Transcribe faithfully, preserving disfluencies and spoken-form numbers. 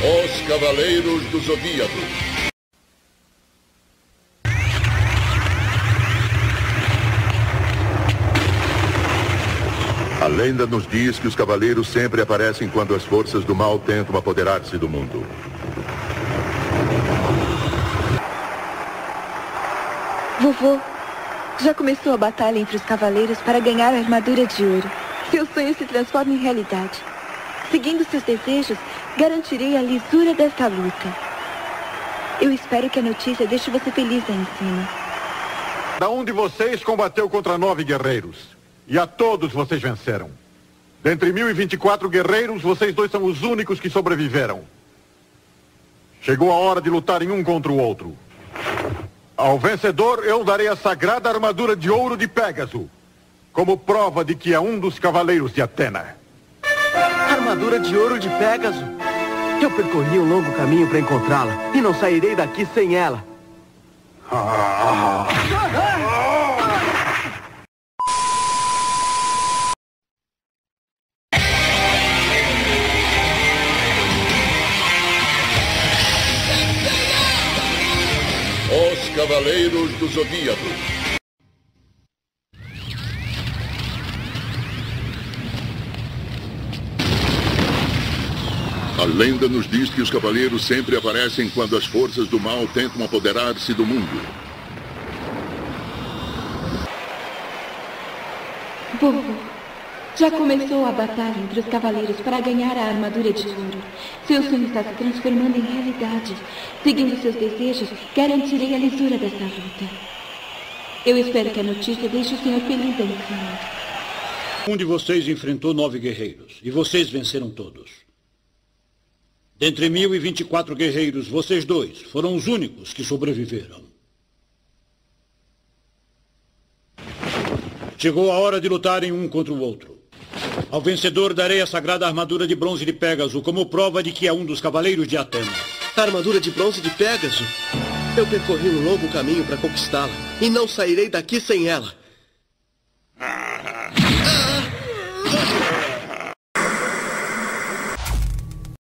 Os Cavaleiros do Zodíaco. A lenda nos diz que os cavaleiros sempre aparecem quando as forças do mal tentam apoderar-se do mundo. Vovô, já começou a batalha entre os cavaleiros para ganhar a armadura de ouro. Seu sonho se transforma em realidade. Seguindo seus desejos, garantirei a lisura desta luta. Eu espero que a notícia deixe você feliz aí em cima. Cada um de vocês combateu contra nove guerreiros. E a todos vocês venceram. Dentre mil e vinte e quatro guerreiros, vocês dois são os únicos que sobreviveram. Chegou a hora de lutarem um contra o outro. Ao vencedor, eu darei a sagrada armadura de ouro de Pégaso, como prova de que é um dos cavaleiros de Atena. Armadura de ouro de Pégaso? Eu percorri um longo caminho para encontrá-la e não sairei daqui sem ela. Ah. Os Cavaleiros do Zodíaco. A lenda nos diz que os cavaleiros sempre aparecem quando as forças do mal tentam apoderar-se do mundo. Vovô, já começou a batalha entre os cavaleiros para ganhar a armadura de ouro. Seu sonho está se transformando em realidade. Seguindo seus desejos, garantirei a lisura dessa luta. Eu espero que a notícia deixe o senhor feliz aí em cima. Um de vocês enfrentou nove guerreiros, e vocês venceram todos. Dentre mil e vinte e quatro guerreiros, vocês dois foram os únicos que sobreviveram. Chegou a hora de lutarem um contra o outro. Ao vencedor darei a sagrada armadura de bronze de Pégaso como prova de que é um dos cavaleiros de Atena. A armadura de bronze de Pégaso? Eu percorri um longo caminho para conquistá-la e não sairei daqui sem ela.